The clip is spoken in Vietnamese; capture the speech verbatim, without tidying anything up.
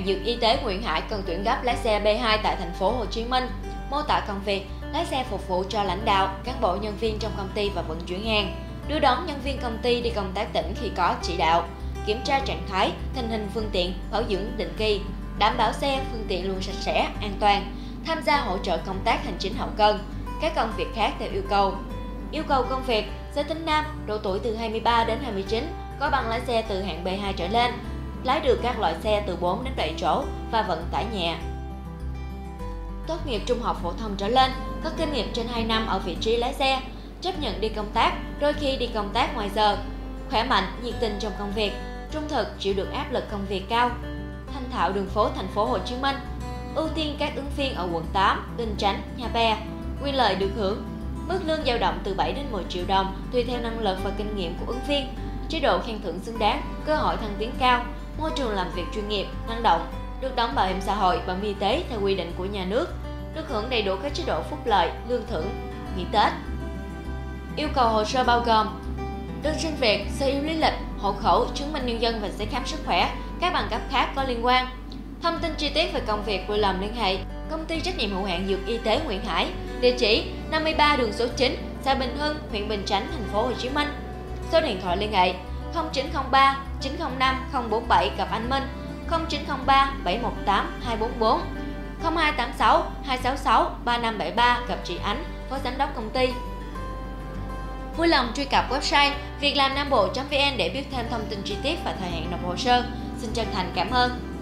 Dược Y tế Nguyễn Hải cần tuyển gấp lái xe B hai tại thành phố Hồ Chí Minh. Mô tả công việc: lái xe phục vụ cho lãnh đạo, cán bộ nhân viên trong công ty và vận chuyển hàng, đưa đón nhân viên công ty đi công tác tỉnh khi có chỉ đạo, kiểm tra trạng thái, tình hình phương tiện, bảo dưỡng định kỳ, đảm bảo xe, phương tiện luôn sạch sẽ, an toàn, tham gia hỗ trợ công tác hành chính hậu cần, các công việc khác theo yêu cầu. Yêu cầu công việc: giới tính nam, độ tuổi từ hai mươi ba đến hai mươi chín, có bằng lái xe từ hạng B hai trở lên, lái được các loại xe từ bốn đến bảy chỗ và vận tải nhẹ. Tốt nghiệp trung học phổ thông trở lên, có kinh nghiệm trên hai năm ở vị trí lái xe, chấp nhận đi công tác, đôi khi đi công tác ngoài giờ, khỏe mạnh, nhiệt tình trong công việc, trung thực, chịu được áp lực công việc cao, thành thạo đường phố thành phố Hồ Chí Minh, ưu tiên các ứng viên ở quận tám, Bình Chánh, Nhà Bè, quyền lợi được hưởng, mức lương dao động từ bảy đến mười triệu đồng tùy theo năng lực và kinh nghiệm của ứng viên, chế độ khen thưởng xứng đáng, cơ hội thăng tiến cao, môi trường làm việc chuyên nghiệp, năng động, được đóng bảo hiểm xã hội, bảo hiểm y tế theo quy định của nhà nước, được hưởng đầy đủ các chế độ phúc lợi, lương thưởng, nghỉ Tết. Yêu cầu hồ sơ bao gồm đơn xin việc, sơ yếu lý lịch, hộ khẩu, chứng minh nhân dân và giấy khám sức khỏe, các bằng cấp khác có liên quan. Thông tin chi tiết về công việc vui lòng liên hệ Công ty trách nhiệm hữu hạn Dược Y tế Nguyễn Hải, địa chỉ năm mươi ba đường số chín, xã Bình Hưng, huyện Bình Chánh, thành phố Hồ Chí Minh. Số điện thoại liên hệ không chín không ba chín không năm không bốn bảy gặp anh Minh, không chín không ba bảy một tám hai bốn bốn, không hai tám sáu hai sáu sáu ba năm bảy ba gặp chị Ánh, phó giám đốc công ty. Vui lòng truy cập website việclamnambo chấm vn để biết thêm thông tin chi tiết và thời hạn nộp hồ sơ. Xin chân thành cảm ơn.